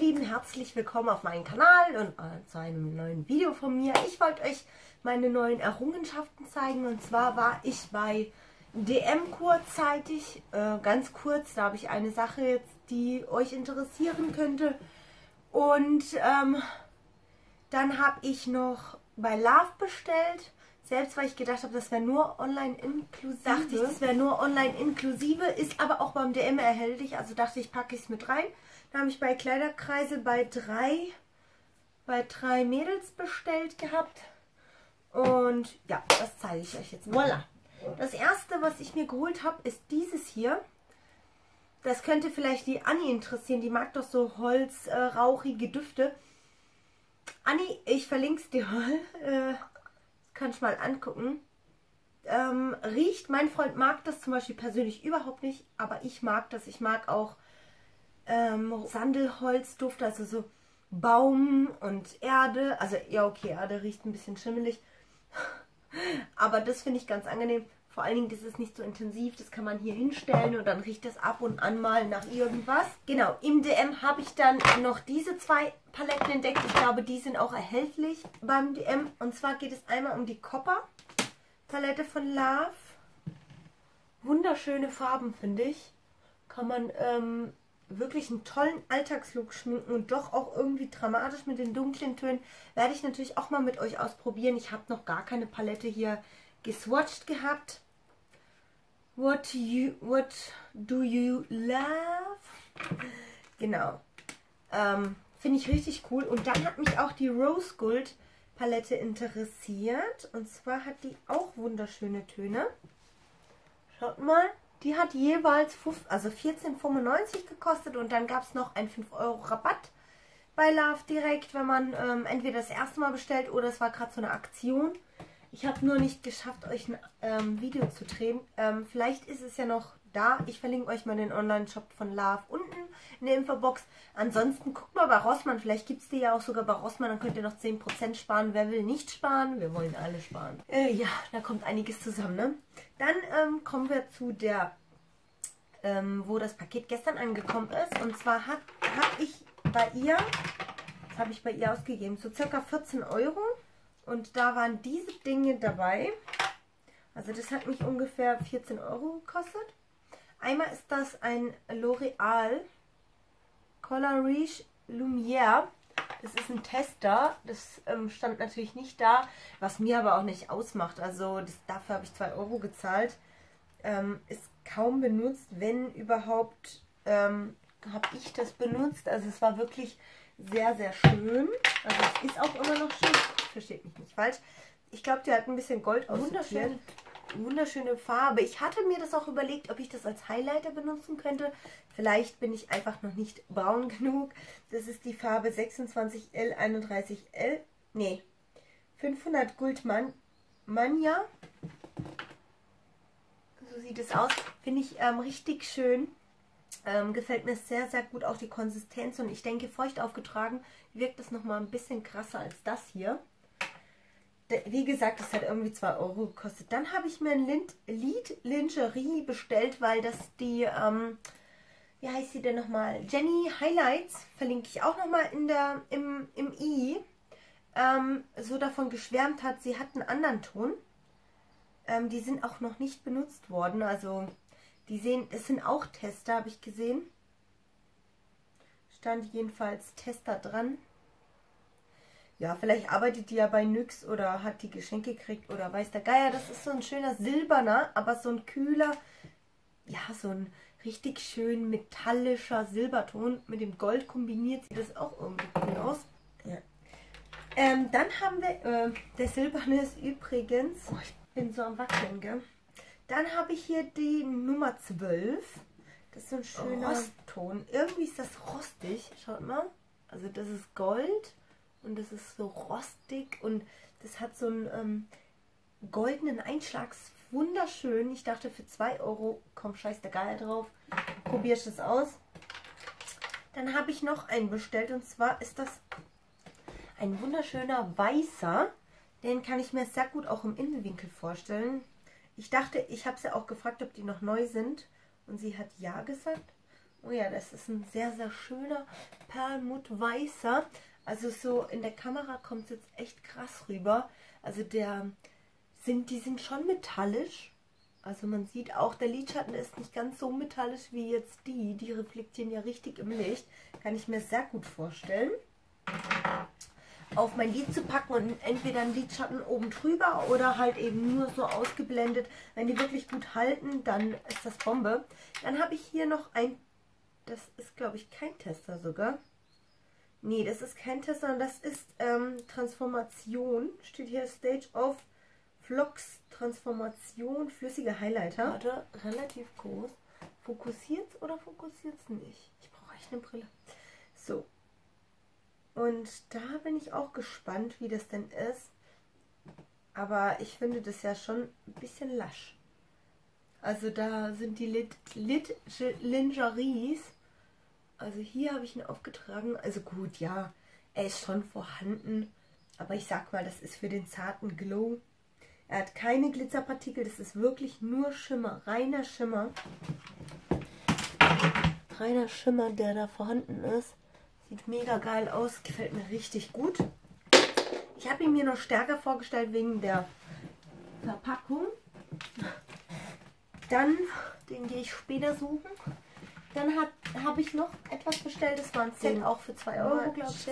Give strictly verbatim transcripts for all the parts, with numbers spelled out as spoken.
Lieben, herzlich willkommen auf meinem Kanal und äh, zu einem neuen Video von mir. Ich wollte euch meine neuen Errungenschaften zeigen, und zwar war ich bei D M kurzzeitig, äh, ganz kurz, da habe ich eine Sache jetzt, die euch interessieren könnte, und ähm, dann habe ich noch bei Love bestellt, selbst weil ich gedacht habe, das wäre nur online inklusive. Dachte ich, das wäre nur online inklusive, ist aber auch beim D M erhältlich, also dachte ich, packe ich es mit rein. Da habe ich bei Kleiderkreisel bei drei, bei drei Mädels bestellt gehabt. Und ja, das zeige ich euch jetzt mal. Voila! Das erste, was ich mir geholt habe, ist dieses hier. Das könnte vielleicht die Anni interessieren. Die mag doch so holzrauchige äh, Düfte. Anni, ich verlinke es dir mal. Äh, das kann ich mal angucken. Ähm, riecht, mein Freund mag das zum Beispiel persönlich überhaupt nicht, aber ich mag das. Ich mag auch ähm, Sandelholzduft, also so Baum und Erde. Also ja, okay, Erde riecht ein bisschen schimmelig. Aber das finde ich ganz angenehm. Vor allen Dingen, das ist nicht so intensiv. Das kann man hier hinstellen und dann riecht das ab und an mal nach irgendwas. Genau, im D M habe ich dann noch diese zwei Paletten entdeckt. Ich glaube, die sind auch erhältlich beim D M. Und zwar geht es einmal um die Copper Palette von Love. Wunderschöne Farben, finde ich. Kann man ähm, wirklich einen tollen Alltagslook schminken und doch auch irgendwie dramatisch mit den dunklen Tönen. Werde ich natürlich auch mal mit euch ausprobieren. Ich habe noch gar keine Palette hier geswatcht gehabt. What you, what do you love? Genau. Ähm, finde ich richtig cool. Und dann hat mich auch die Rose Gold Palette interessiert. Und zwar hat die auch wunderschöne Töne. Schaut mal. Die hat jeweils also vierzehn fünfundneunzig gekostet, und dann gab es noch einen fünf Euro Rabatt bei Love direkt, wenn man ähm, entweder das erste Mal bestellt oder es war gerade so eine Aktion. Ich habe nur nicht geschafft, euch ein ähm, Video zu drehen. Ähm, vielleicht ist es ja noch da. Ich verlinke euch mal den Online-Shop von Love unten in der Infobox. Ansonsten guckt mal bei Rossmann. Vielleicht gibt es die ja auch sogar bei Rossmann. Dann könnt ihr noch zehn Prozent sparen. Wer will nicht sparen? Wir wollen alle sparen. Äh, ja, da kommt einiges zusammen, ne? Dann ähm, kommen wir zu der, ähm, wo das Paket gestern angekommen ist. Und zwar habe hab ich bei ihr, das habe ich bei ihr ausgegeben, so circa vierzehn Euro. Und da waren diese Dinge dabei. Also das hat mich ungefähr vierzehn Euro gekostet. Einmal ist das ein L'Oreal Color Riche Lumière. Das ist ein Tester. Das ähm, stand natürlich nicht da, was mir aber auch nicht ausmacht. Also das, dafür habe ich zwei Euro gezahlt. Ähm, ist kaum benutzt, wenn überhaupt ähm, habe ich das benutzt. Also es war wirklich sehr, sehr schön. Also es ist auch immer noch schön. Versteht mich nicht falsch. Ich glaube, die hat ein bisschen Gold ausprobiert. Wunderschöne Farbe. Ich hatte mir das auch überlegt, ob ich das als Highlighter benutzen könnte. Vielleicht bin ich einfach noch nicht braun genug. Das ist die Farbe sechsundzwanzig L einunddreißig L. Nee, fünfhundert Gold Man Mania. So sieht es aus. Finde ich ähm, richtig schön. Ähm, gefällt mir sehr, sehr gut auch die Konsistenz. Und ich denke, feucht aufgetragen wirkt das nochmal ein bisschen krasser als das hier. Wie gesagt, das hat irgendwie zwei Euro gekostet. Dann habe ich mir ein Lied Lingerie bestellt, weil das die, ähm, wie heißt sie denn nochmal? Jenny Highlights, verlinke ich auch nochmal in der, im, im i, ähm, so davon geschwärmt hat. Sie hat einen anderen Ton. Ähm, die sind auch noch nicht benutzt worden. Also, die sehen, es sind auch Tester, habe ich gesehen. Stand jedenfalls Tester dran. Ja, vielleicht arbeitet die ja bei Nyx oder hat die Geschenke gekriegt oder weiß der Geier. Das ist so ein schöner silberner, aber so ein kühler, ja, so ein richtig schön metallischer Silberton. Mit dem Gold kombiniert sieht das auch irgendwie cool aus. Ja. Ähm, dann haben wir, äh, der silberne ist übrigens, oh, ich bin so am Wackeln, gell? Dann habe ich hier die Nummer zwölf. Das ist so ein schöner Rostton. Irgendwie ist das rostig, schaut mal. Also das ist Gold. Und das ist so rostig und das hat so einen ähm, goldenen Einschlag. Wunderschön. Ich dachte, für zwei Euro kommt scheiß der Geier drauf. Probierst es aus. Dann habe ich noch einen bestellt, und zwar ist das ein wunderschöner weißer. Den kann ich mir sehr gut auch im Innenwinkel vorstellen. Ich dachte, ich habe sie auch gefragt, ob die noch neu sind. Und sie hat ja gesagt. Oh ja, das ist ein sehr, sehr schöner Perlmutt-weißer. Also so in der Kamera kommt es jetzt echt krass rüber. Also der sind, die sind schon metallisch. Also man sieht auch, der Lidschatten ist nicht ganz so metallisch wie jetzt die. Die reflektieren ja richtig im Licht. Kann ich mir sehr gut vorstellen. Auf mein Lid zu packen und entweder einen Lidschatten oben drüber oder halt eben nur so ausgeblendet. Wenn die wirklich gut halten, dann ist das Bombe. Dann habe ich hier noch ein, das ist glaube ich kein Tester sogar. Nee, das ist kein Tester, sondern das ist ähm, Transformation. Steht hier Stage of Flux Transformation, flüssige Highlighter. Warte, relativ groß. Fokussiert es oder fokussiert es nicht? Ich brauche echt eine Brille. So. Und da bin ich auch gespannt, wie das denn ist. Aber ich finde das ja schon ein bisschen lasch. Also da sind die Lid, Lid Lingeries. Also hier habe ich ihn aufgetragen. Also gut, ja, er ist schon vorhanden. Aber ich sag mal, das ist für den zarten Glow. Er hat keine Glitzerpartikel. Das ist wirklich nur Schimmer. Reiner Schimmer. Reiner Schimmer, der da vorhanden ist. Sieht mega geil aus. Gefällt mir richtig gut. Ich habe ihn mir noch stärker vorgestellt wegen der Verpackung. Dann, den gehe ich später suchen. Dann habe ich noch etwas bestellt. Das war ein Set auch für zwei Euro, glaube ich.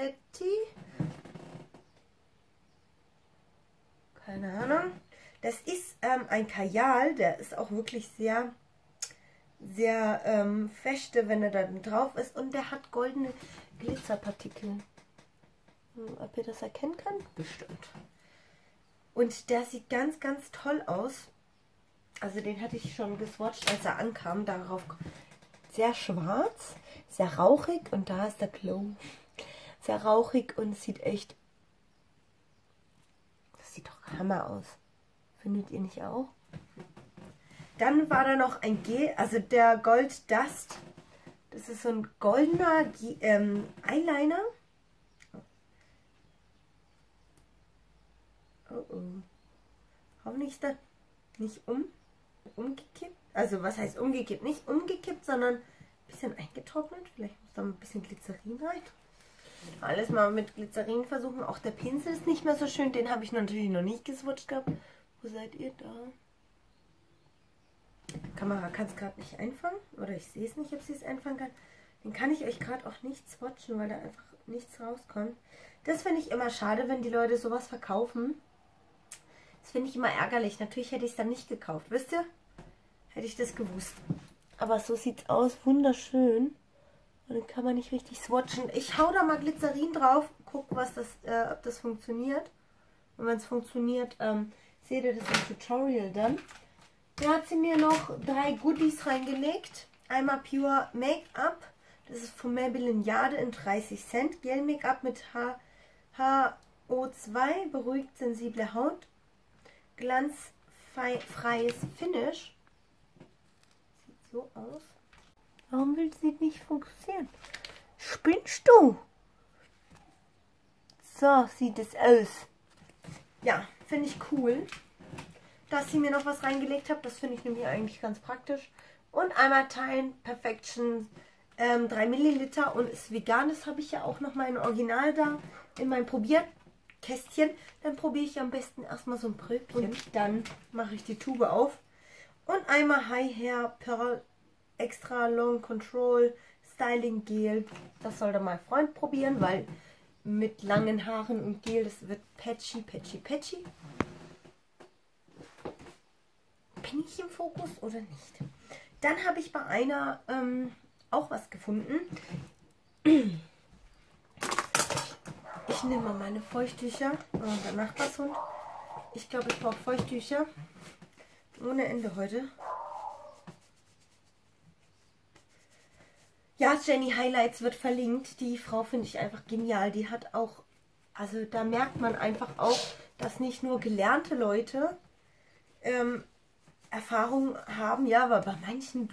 Keine Ahnung. Das ist ähm, ein Kajal. Der ist auch wirklich sehr, sehr ähm, feste, wenn er da drauf ist. Und der hat goldene Glitzerpartikel. Hm, ob ihr das erkennen könnt? Bestimmt. Und der sieht ganz, ganz toll aus. Also den hatte ich schon geswatcht, als er ankam. Darauf sehr schwarz, sehr rauchig und da ist der Glow. Sehr rauchig und sieht echt, das sieht doch Hammer aus. Findet ihr nicht auch? Dann war da noch ein Gel, also der Gold Dust. Das ist so ein goldener G ähm, Eyeliner. Oh oh. Hoffentlich ist der nicht um, umgekippt. Also was heißt umgekippt? Nicht umgekippt, sondern ein bisschen eingetrocknet. Vielleicht muss da ein bisschen Glycerin rein. Alles mal mit Glycerin versuchen. Auch der Pinsel ist nicht mehr so schön. Den habe ich natürlich noch nicht geswatcht gehabt. Wo seid ihr da? Die Kamera kann es gerade nicht einfangen. Oder ich sehe es nicht, ob sie es einfangen kann. Den kann ich euch gerade auch nicht swatchen, weil da einfach nichts rauskommt. Das finde ich immer schade, wenn die Leute sowas verkaufen. Das finde ich immer ärgerlich. Natürlich hätte ich es dann nicht gekauft. Wisst ihr? Hätte ich das gewusst. Aber so sieht es aus. Wunderschön. Und dann kann man nicht richtig swatchen. Ich hau da mal Glycerin drauf. Guck, was das, äh, ob das funktioniert. Und wenn es funktioniert, ähm, seht ihr das im Tutorial dann. Da hat sie mir noch drei Goodies reingelegt. Einmal Pure Make-up. Das ist von Maybelline Jade in dreißig Cent. Gel Make-up mit H O zwei. Beruhigt sensible Haut. Glanzfreies Finish. Sieht so aus. Warum will sie nicht fokussieren? Spinnst du? So sieht es aus. Ja, finde ich cool, dass sie mir noch was reingelegt hat. Das finde ich nämlich eigentlich ganz praktisch. Und einmal Time Perfection ähm, drei Milliliter und ist vegan. Das habe ich ja auch noch mal in Original da in meinem Probierkästchen. Dann probiere ich am besten erstmal so ein Pröbchen. Und dann mache ich die Tube auf. Und einmal High Hair Pearl Extra Long Control Styling Gel. Das soll dann mein Freund probieren, weil mit langen Haaren und Gel, das wird patchy, patchy, patchy. Bin ich im Fokus oder nicht? Dann habe ich bei einer ähm, auch was gefunden. Ich nehme mal meine Feuchttücher. Oh, der Nachbarshund. Ich glaube, ich brauche Feuchttücher. Ohne Ende heute. Ja, Jenny Highlights wird verlinkt. Die Frau finde ich einfach genial. Die hat auch, also da merkt man einfach auch, dass nicht nur gelernte Leute ähm, Erfahrung haben. Ja, aber bei manchen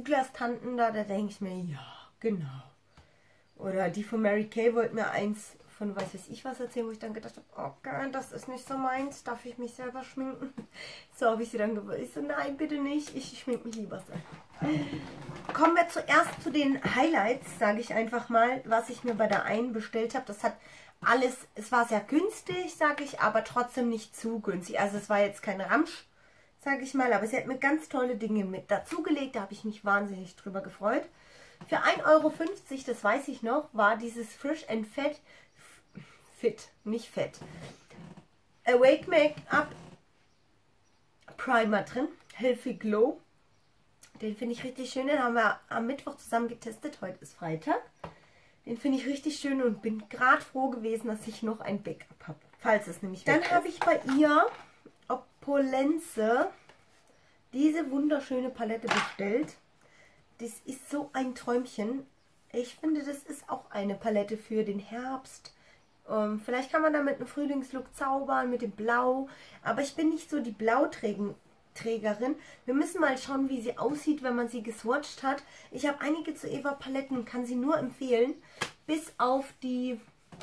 Douglas-Tanten da, da denke ich mir, ja, genau. Oder die von Mary Kay wollte mir eins von weiß weiß ich was erzählen, wo ich dann gedacht habe, okay, das ist nicht so meins, darf ich mich selber schminken? So habe ich sie dann gewollt. Ich so, nein, bitte nicht, ich schminke mich lieber selber. Kommen wir zuerst zu den Highlights, sage ich einfach mal, was ich mir bei der einen bestellt habe. Das hat alles, es war sehr günstig, sage ich, aber trotzdem nicht zu günstig. Also es war jetzt kein Ramsch, sage ich mal, aber sie hat mir ganz tolle Dinge mit dazugelegt, da habe ich mich wahnsinnig drüber gefreut. Für ein Euro fünfzig, das weiß ich noch, war dieses Fresh and Fat, Fit, nicht Fett, Awake Make-up Primer drin, Healthy Glow. Den finde ich richtig schön, den haben wir am Mittwoch zusammen getestet, heute ist Freitag. Den finde ich richtig schön und bin gerade froh gewesen, dass ich noch ein Backup habe, falls es nämlich weg ist. Dann habe ich bei ihr Opulenze diese wunderschöne Palette bestellt. Das ist so ein Träumchen. Ich finde, das ist auch eine Palette für den Herbst. Ähm, vielleicht kann man damit einen Frühlingslook zaubern mit dem Blau. Aber ich bin nicht so die Blauträgerin. Wir müssen mal schauen, wie sie aussieht, wenn man sie geswatcht hat. Ich habe einige zu Eva Paletten, kann sie nur empfehlen. Bis auf die...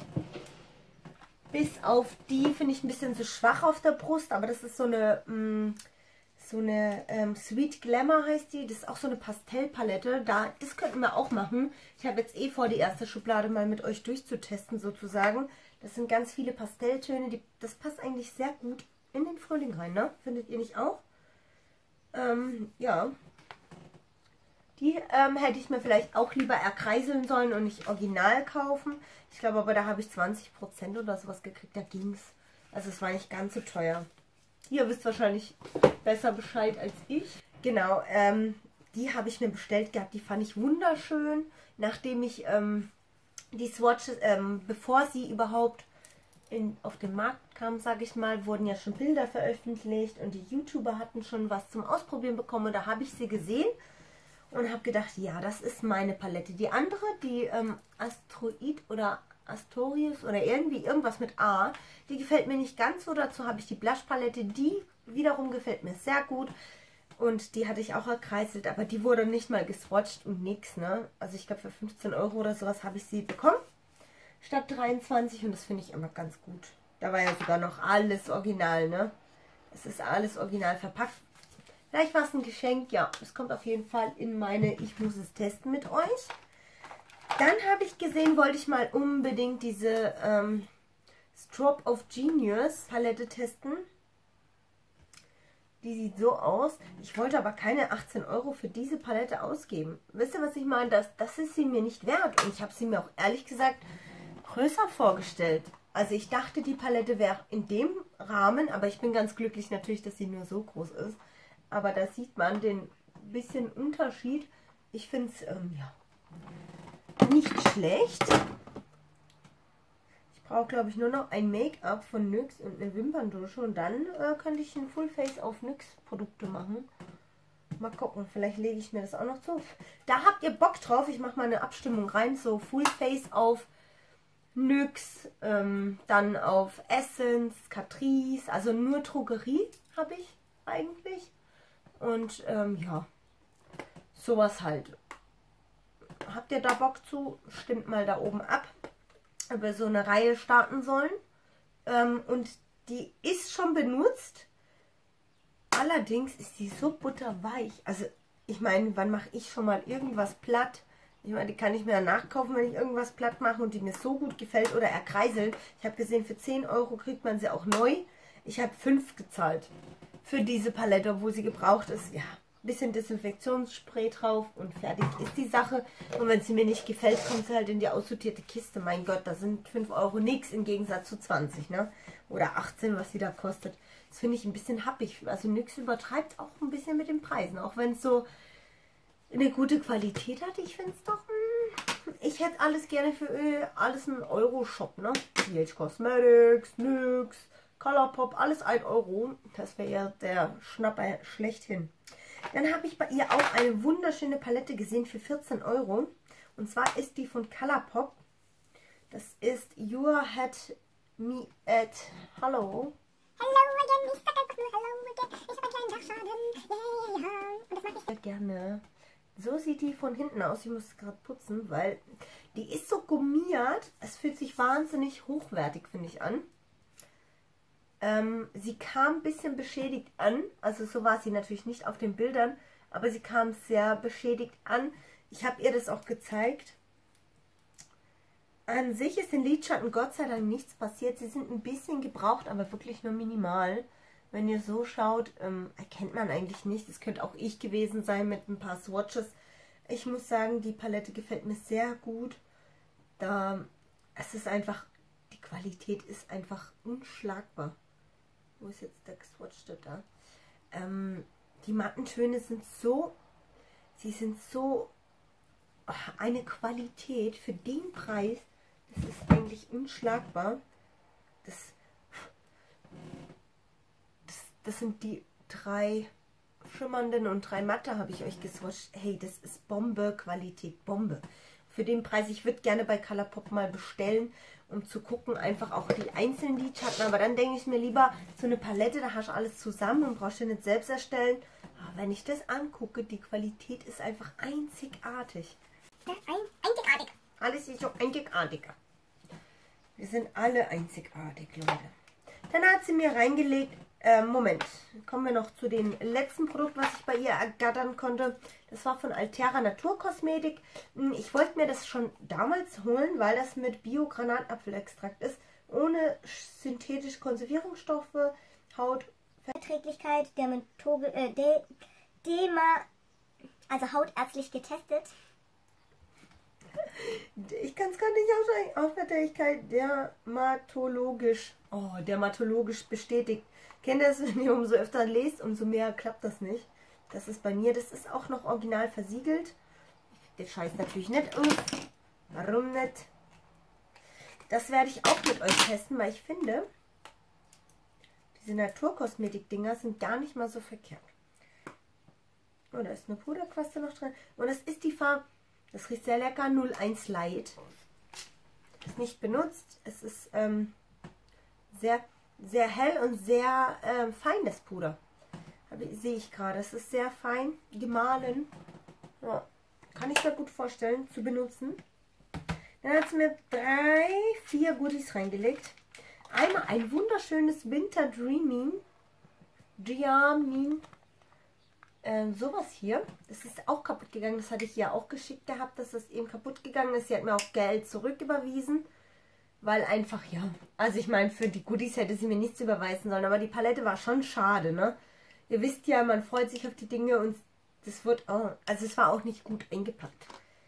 Bis auf die finde ich ein bisschen zu schwach auf der Brust. Aber das ist so eine... Mh, So eine ähm, Sweet Glamour heißt die. Das ist auch so eine Pastellpalette. Da, das könnten wir auch machen. Ich habe jetzt eh vor, die erste Schublade mal mit euch durchzutesten sozusagen. Das sind ganz viele Pastelltöne. Die, das passt eigentlich sehr gut in den Frühling rein, ne? Findet ihr nicht auch? Ähm, ja. Die ähm, hätte ich mir vielleicht auch lieber erkreiseln sollen und nicht original kaufen. Ich glaube aber, da habe ich zwanzig Prozent oder sowas gekriegt. Da ging es. Also es war nicht ganz so teuer. Ihr wisst wahrscheinlich besser Bescheid als ich. Genau, ähm, die habe ich mir bestellt gehabt. Die fand ich wunderschön. Nachdem ich ähm, die Swatches, ähm, bevor sie überhaupt in, auf den Markt kam, sage ich mal, wurden ja schon Bilder veröffentlicht. Und die YouTuber hatten schon was zum Ausprobieren bekommen. Und da habe ich sie gesehen und habe gedacht, ja, das ist meine Palette. Die andere, die ähm, Asteroid oder Astorius oder irgendwie irgendwas mit A, die gefällt mir nicht ganz so. Dazu habe ich die Blush-Palette, die wiederum gefällt mir sehr gut und die hatte ich auch erkreiselt, aber die wurde nicht mal geswatcht und nix, ne? Also ich glaube für fünfzehn Euro oder sowas habe ich sie bekommen, statt dreiundzwanzig und das finde ich immer ganz gut. Da war ja sogar noch alles original, ne? Es ist alles original verpackt. Vielleicht war es ein Geschenk, ja, es kommt auf jeden Fall in meine Ich muss es testen mit euch. Dann habe ich gesehen, wollte ich mal unbedingt diese ähm, Strobe of Genius Palette testen. Die sieht so aus. Ich wollte aber keine achtzehn Euro für diese Palette ausgeben. Wisst ihr, was ich meine? Das, das ist sie mir nicht wert. Und ich habe sie mir auch ehrlich gesagt größer vorgestellt. Also ich dachte, die Palette wäre in dem Rahmen. Aber ich bin ganz glücklich natürlich, dass sie nur so groß ist. Aber da sieht man den bisschen Unterschied. Ich finde es, ähm, ja... nicht schlecht. Ich brauche, glaube ich, nur noch ein Make-up von N Y X und eine Wimperndusche und dann äh, könnte ich ein Full Face auf N Y X Produkte machen. Mal gucken, vielleicht lege ich mir das auch noch zu. Da habt ihr Bock drauf. Ich mache mal eine Abstimmung rein. So Full Face auf N Y X, ähm, dann auf Essence, Catrice, also nur Drogerie habe ich eigentlich. Und ähm, ja, sowas halt. Habt ihr da Bock zu? Stimmt mal da oben ab, ob wir so eine Reihe starten sollen. Ähm, und die ist schon benutzt. Allerdings ist die so butterweich. Also ich meine, wann mache ich schon mal irgendwas platt? Ich meine, die kann ich mir dann nachkaufen, wenn ich irgendwas platt mache und die mir so gut gefällt oder erkreiselt. Ich habe gesehen, für zehn Euro kriegt man sie auch neu. Ich habe fünf gezahlt für diese Palette, obwohl sie gebraucht ist. Ja, ein bisschen Desinfektionsspray drauf und fertig ist die Sache. Und wenn sie mir nicht gefällt, kommt sie halt in die aussortierte Kiste. Mein Gott, da sind fünf Euro nichts im Gegensatz zu zwanzig, ne? Oder achtzehn, was sie da kostet. Das finde ich ein bisschen happig. Also N Y X übertreibt auch ein bisschen mit den Preisen. Auch wenn es so eine gute Qualität hat. Ich finde es doch... Mh, ich hätte alles gerne für Öl. Alles ein Euro-Shop, ne? P H Cosmetics, N Y X, Colourpop, alles ein Euro. Das wäre ja der Schnapper schlechthin. Dann habe ich bei ihr auch eine wunderschöne Palette gesehen für vierzehn Euro. Und zwar ist die von Colourpop. Das ist Your Had Me at Hello. Hello again, Mister Hello again. Ich habe einen kleinen Dachschaden. Yeah, yeah, yeah. Und das mache ich Sehr gerne. So sieht die von hinten aus. Ich muss gerade putzen, weil die ist so gummiert. Es fühlt sich wahnsinnig hochwertig, finde ich, an. Ähm, sie kam ein bisschen beschädigt an. Also so war sie natürlich nicht auf den Bildern. Aber sie kam sehr beschädigt an. Ich habe ihr das auch gezeigt. An sich ist den Lidschatten Gott sei Dank nichts passiert. Sie sind ein bisschen gebraucht, aber wirklich nur minimal. Wenn ihr so schaut, ähm, erkennt man eigentlich nicht. Es könnte auch ich gewesen sein mit ein paar Swatches. Ich muss sagen, die Palette gefällt mir sehr gut. Da, es ist einfach, die Qualität ist einfach unschlagbar. Wo ist jetzt der geswatchte da? Ähm, die matten Töne sind so, sie sind so, ach, eine Qualität für den Preis. Das ist eigentlich unschlagbar. Das, das, das sind die drei schimmernden und drei matte, habe ich euch geswatcht. Hey, das ist Bombe, Qualität, Bombe. Für den Preis, ich würde gerne bei Colourpop mal bestellen, um zu gucken, einfach auch die einzelnen Lidschatten. Aber dann denke ich mir lieber, so eine Palette, da hast du alles zusammen und brauchst du nicht selbst erstellen. Aber wenn ich das angucke, die Qualität ist einfach einzigartig. Ein, einzigartig. Alles ist so einzigartiger. Wir sind alle einzigartig, Leute. Dann hat sie mir reingelegt, äh, Moment, kommen wir noch zu dem letzten Produkt, was ich bei ihr ergattern konnte. Das war von Altera Naturkosmetik. Ich wollte mir das schon damals holen, weil das mit Bio-Granatapfelextrakt ist. Ohne synthetische Konservierungsstoffe, Haut... Verträglichkeit, Dermatologe, äh, De, Dema, also hautärztlich getestet. Ich kann es gar nicht aussprechen. Aufverträglichkeit dermatologisch. Oh, dermatologisch bestätigt. Kennt ihr das, wenn ihr umso öfter lest, umso mehr klappt das nicht. Das ist bei mir, das ist auch noch original versiegelt. Den Scheiß natürlich nicht aus. Warum nicht? Das werde ich auch mit euch testen, weil ich finde, diese Naturkosmetik-Dinger sind gar nicht mal so verkehrt. Oh, da ist eine Puderquaste noch drin. Und das ist die Farbe, das riecht sehr lecker, null eins Light. Ist nicht benutzt. Es ist ähm, sehr, sehr hell und sehr ähm, fein, das Puder. Sehe ich gerade. Es ist sehr fein gemahlen. Ja, kann ich mir gut vorstellen zu benutzen. Dann hat sie mir drei, vier Goodies reingelegt. Einmal ein wunderschönes Winter Dreaming. Dreaming. Ähm, sowas hier. Das ist auch kaputt gegangen. Das hatte ich ja auch geschickt gehabt, dass das eben kaputt gegangen ist. Sie hat mir auch Geld zurücküberwiesen. Weil einfach, ja. Also ich meine, für die Goodies hätte sie mir nichts überweisen sollen. Aber die Palette war schon schade, ne? Ihr wisst ja, man freut sich auf die Dinge und das wird auch, also es war auch nicht gut eingepackt.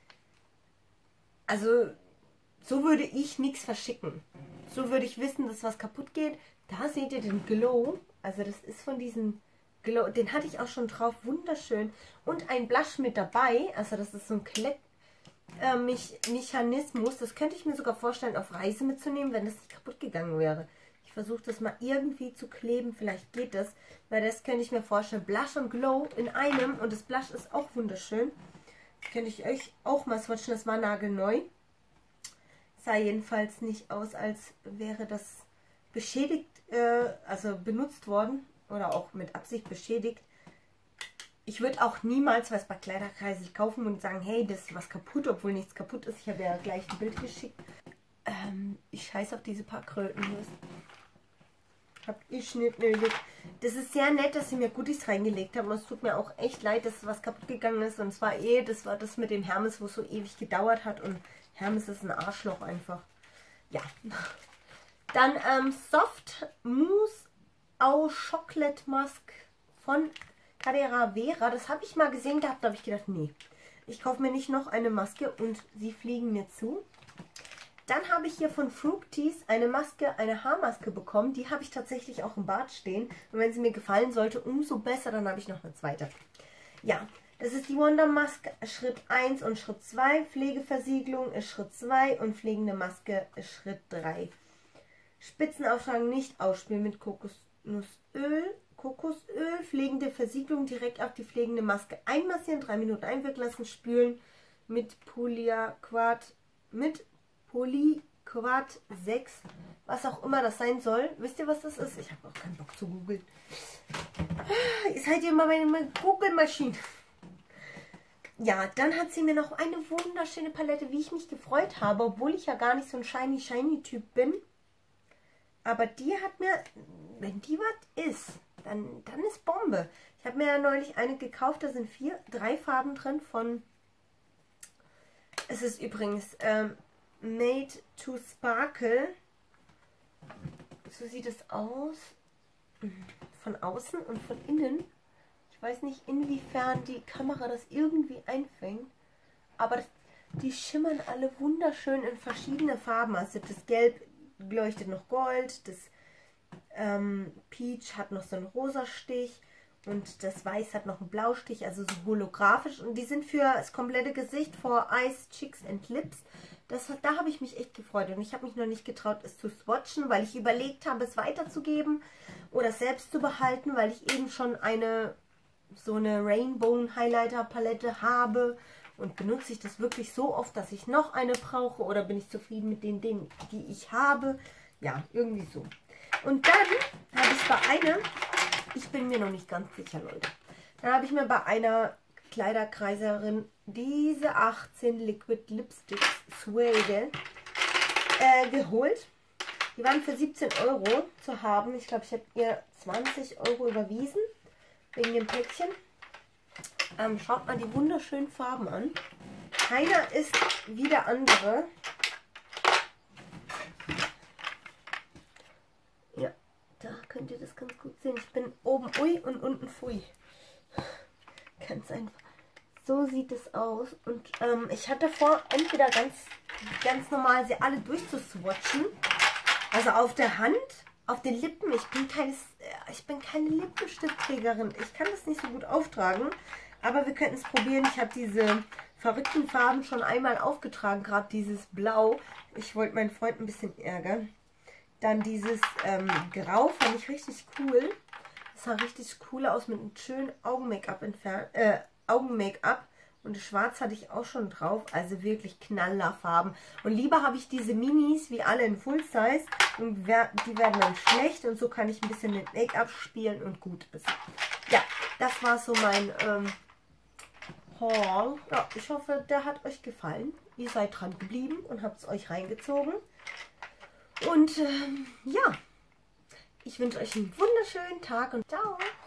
Also so würde ich nichts verschicken. So würde ich wissen, dass was kaputt geht. Da seht ihr den Glow. Also das ist von diesem Glow. Den hatte ich auch schon drauf. Wunderschön. Und ein Blush mit dabei. Also das ist so ein Klettmechanismus. Das könnte ich mir sogar vorstellen, auf Reise mitzunehmen, wenn das nicht kaputt gegangen wäre. Ich versuche das mal irgendwie zu kleben. Vielleicht geht das. Weil das könnte ich mir vorstellen. Blush und Glow in einem. Und das Blush ist auch wunderschön. Das könnte ich euch auch mal swatchen. Das war nagelneu. Sah jedenfalls nicht aus, als wäre das beschädigt, äh, also benutzt worden. Oder auch mit Absicht beschädigt. Ich würde auch niemals was bei Kleiderkreisel kaufen und sagen, hey, das ist was kaputt, obwohl nichts kaputt ist. Ich habe ja gleich ein Bild geschickt. Ähm, ich scheiße auf diese paar Kröten. Hab ich nicht nötig. Das ist sehr nett, dass sie mir Goodies reingelegt haben. Und es tut mir auch echt leid, dass was kaputt gegangen ist. Und zwar eh, das war das mit dem Hermes, wo es so ewig gedauert hat. Und Hermes ist ein Arschloch einfach. Ja. Dann ähm, Soft Mousse au Chocolate Mask von Cadera Vera. Das habe ich mal gesehen gehabt. Da habe ich gedacht, nee. Ich kaufe mir nicht noch eine Maske und sie fliegen mir zu. Dann habe ich hier von Fructis eine Maske, eine Haarmaske bekommen. Die habe ich tatsächlich auch im Bad stehen. Und wenn sie mir gefallen sollte, umso besser. Dann habe ich noch eine zweite. Ja, das ist die Wonder Mask Schritt eins und Schritt zwei. Pflegeversiegelung ist Schritt zwei und pflegende Maske ist Schritt drei. Spitzenauftragen nicht ausspülen mit Kokosnussöl. Kokosöl, pflegende Versiegelung direkt auf die pflegende Maske einmassieren, drei Minuten einwirken lassen, spülen mit Polyquat, mit Polyquat sechs, was auch immer das sein soll. Wisst ihr, was das ist? Ich habe auch keinen Bock zu googeln. Ihr seid ihr mal meine Google-Maschine. ja, dann hat sie mir noch eine wunderschöne Palette, wie ich mich gefreut habe, obwohl ich ja gar nicht so ein Shiny-Shiny-Typ bin. Aber die hat mir, wenn die was ist, dann, dann ist Bombe. Ich habe mir ja neulich eine gekauft, da sind vier, drei Farben drin von, es ist übrigens ähm, Made to Sparkle. So sieht es aus, von außen und von innen. Ich weiß nicht, inwiefern die Kamera das irgendwie einfängt, aber das, die schimmern alle wunderschön in verschiedene Farben. Also das Gelb leuchtet noch Gold, das ähm, Peach hat noch so einen rosa Stich und das Weiß hat noch einen Blaustich, also so holographisch. Und die sind für das komplette Gesicht, for Eyes, Cheeks and Lips. Das, da habe ich mich echt gefreut und ich habe mich noch nicht getraut, es zu swatchen, weil ich überlegt habe, es weiterzugeben oder selbst zu behalten, weil ich eben schon eine so eine Rainbow Highlighter Palette habe und benutze ich das wirklich so oft, dass ich noch eine brauche oder bin ich zufrieden mit den Dingen, die ich habe. Ja, irgendwie so. Und dann habe ich bei einer, ich bin mir noch nicht ganz sicher, Leute, dann habe ich mir bei einer Kleiderkreiserin diese achtzehn Liquid Lipsticks Suede äh, geholt. Die waren für siebzehn Euro zu haben. Ich glaube, ich habe ihr zwanzig Euro überwiesen. Wegen dem Päckchen. Ähm, schaut mal die wunderschönen Farben an. Keiner ist wie der andere. Ja, da könnt ihr das ganz gut sehen. Ich bin oben ui und unten fui. Ganz einfach. So sieht es aus. Und ähm, ich hatte vor, entweder ganz, ganz normal sie alle durchzuswatchen. Also auf der Hand. Auf den Lippen, ich bin, keines, ich bin keine Lippenstiftträgerin. Ich kann das nicht so gut auftragen. Aber wir könnten es probieren. Ich habe diese verrückten Farben schon einmal aufgetragen. Gerade dieses Blau. Ich wollte meinen Freund ein bisschen ärgern. Dann dieses ähm, Grau fand ich richtig cool. Das sah richtig cool aus mit einem schönen Augen-Make-up entfernt. Äh, Augen-Make-up. Und das Schwarz hatte ich auch schon drauf. Also wirklich Knallerfarben. Und lieber habe ich diese Minis wie alle in Full Size. Und die werden dann schlecht. Und so kann ich ein bisschen mit Make-up spielen und gut ist. Ja, das war so mein ähm, Haul. Ja, ich hoffe, der hat euch gefallen. Ihr seid dran geblieben und habt es euch reingezogen. Und ähm, ja, ich wünsche euch einen wunderschönen Tag und ciao.